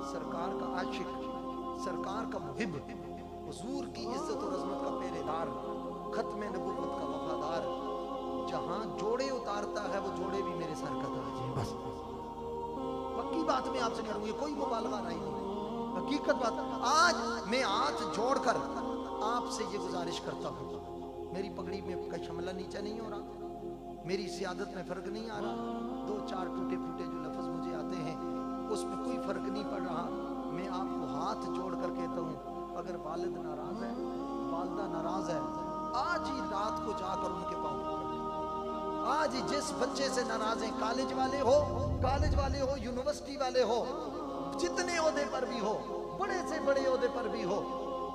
سرکار کا عاشق، سرکار کا محب، حضور کی عزت اور عظمت کا پہرےدار، ختم نبوت کا وفادار، جہاں جوڑے اتارتا ہے وہ جوڑے بھی میرے سر کا تاج ہے۔ بس پکی بات میں آپ سے کروں گی، کوئی مبالغہ نہیں، حقیقت بات۔ آج میں ہاتھ جوڑ کر آپ سے یہ گزارش کرتا ہوں، میری پگڑی میں کا شملہ نیچا نہیں ہو رہا، میری سیادت میں فرق نہیں آ رہا، دو چار ٹوٹے پھوٹے جو لفظ مجھے آتے ہیں اس میں کوئی فرق نہیں پڑ رہا۔ میں آپ کو ہاتھ جوڑ کر کہتا ہوں، اگر والد ناراض ہے، والدہ ناراض ہے، آج ہی رات کو جا کر ان کے پاؤں پکڑ لیں۔ آج ہی جس بچے سے ناراض ہیں، کالج والے ہو، یونیورسٹی والے ہو، جتنے عہدے پر بھی ہو، بڑے سے بڑے عہدے پر بھی ہو،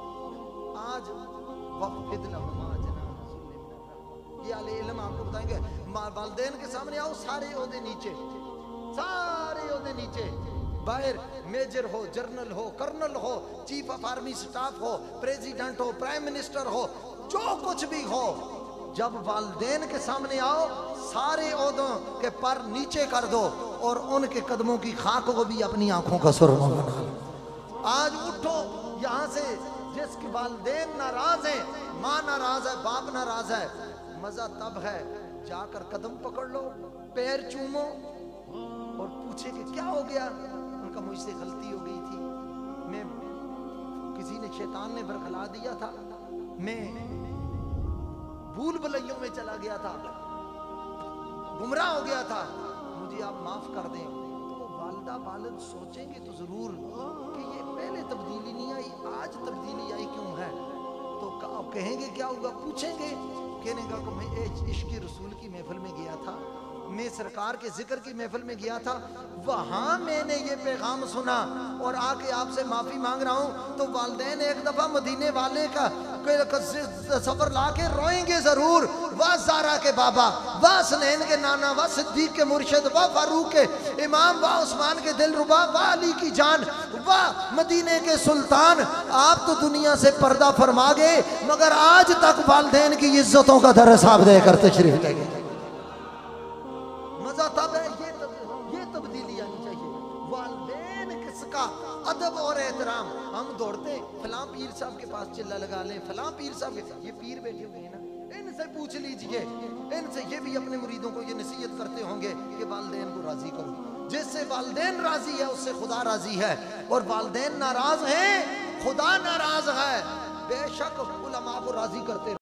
آج وَخْفِضْ لَهُمَا جَنَاحَ الذُّلِّ مِنَ الرَّحْمَةِ، یہ علیہ علم آپ کو بتائیں گے۔ والدین کے سامنے آؤ، سارے عہدے نیچے، سارے عہدے نیچے، باہر میجر ہو، جرنل ہو، کرنل ہو، چیف آف آرمی سٹاف ہو، پریزیڈنٹ ہو، پرائم منسٹر ہو، جو کچھ بھی ہو، جب والدین کے سامنے آؤ سارے عہدوں کے پر نیچے کر دو اور ان کے قدموں کی خاک کو بھی اپنی آنکھوں کا سرما بنا لو۔ آج اٹھو یہاں سے، جس کے والدین ناراض ہیں، ماں ناراض ہے، باپ ناراض ہے، مزہ تب ہے جا کر قدم پکڑ لو، پیر چومو اور پوچھے کہ کیا ہو گیا؟ ان کا مجھ سے غلطی ہو گئی تھی، میں کسی نے، شیطان نے برخلا دیا تھا، میں بھول بھلائیوں میں چلا گیا تھا، گمراہ ہو گیا تھا، مجھے آپ معاف کر دیں۔ تو والدہ والد سوچیں گے تو ضرور کہ یہ پہلے تبدیلی نہیں آئی، آج تبدیلی آئی کیوں ہے؟ تو کہیں گے کیا ہوگا؟ پوچھیں گے، کہنے گا کہ میں عشق رسول کی محفل میں گیا تھا، میں سرکار کے ذکر کی محفل میں گیا تھا، وہاں میں نے یہ پیغام سنا اور آ کے آپ سے معافی مانگ رہا ہوں۔ تو والدین ایک دفعہ مدینے والے کا سفر لا کے روئیں گے ضرور، واہ زارا کے بابا، واہ حسنین کے نانا، واہ صدیق کے مرشد، واہ فاروق کے امام، واہ عثمان کے دل ربا، واہ علی کی جان، واہ مدینے کے سلطان۔ آپ تو دنیا سے پردہ فرما گئے مگر آج تک والدین کی عزتوں کا درس آپ دے کر تشریف لے گئے۔ مزہ تب ہے، یہ تبدیلی آنی چاہیے۔ والدین کس کا ادب اور احترام، ہم دوڑتے فلاں پیر صاحب کے پاس چلا لگا لیں، فلاں پیر صاحب کے، یہ پیر بیٹھے ہوئے ہیں نا، ان سے پوچھ لیجئے، ان سے، یہ بھی اپنے مریدوں کو یہ نصیحت کرتے ہوں گے کہ والدین کو راضی کرو، جس سے والدین راضی ہے اس سے خدا راضی ہے، اور والدین ناراض ہیں خدا ناراض ہے۔ بے شک علماء کو راضی کرتے